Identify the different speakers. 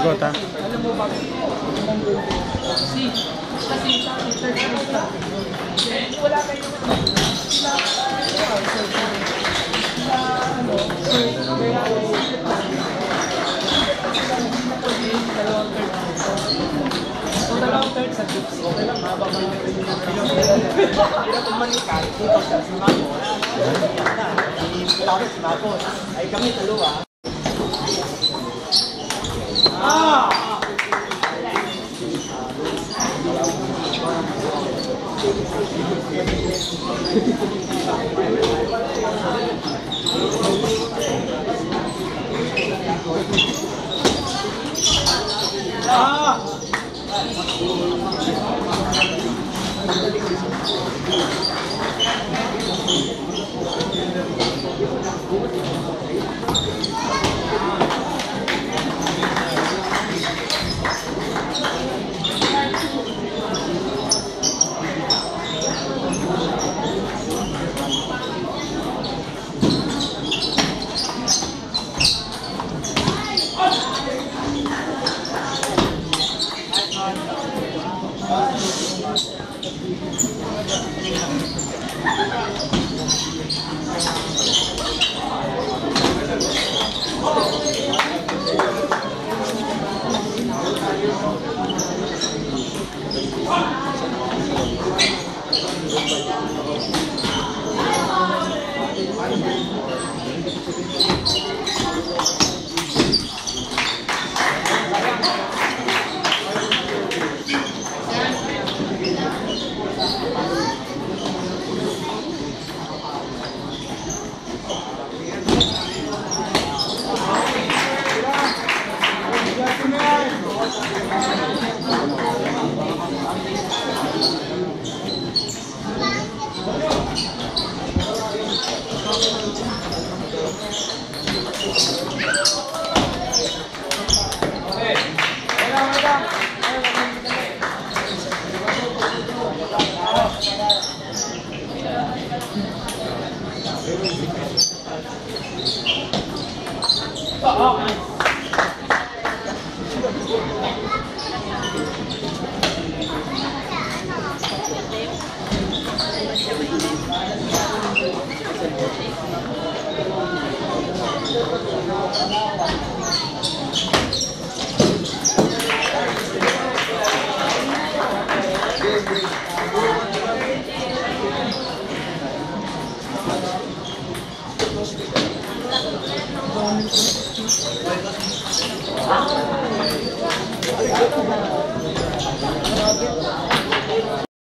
Speaker 1: Sagot ha.
Speaker 2: Alam mo ba? Kasi wala kayo sila ano so dalawang third sa groups. Okay lang, mababay na rin yung hirap umanikan dito sa Simapos. Tapos Simapos ay kami dalawa.